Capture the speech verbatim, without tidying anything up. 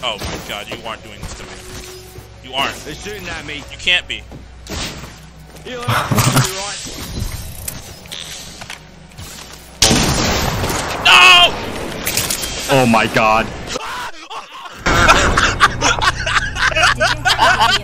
Oh my god, you aren't doing this to me. You aren't. They're shooting at me. You can't be. Heal him up. I'll be right. No! Oh my god.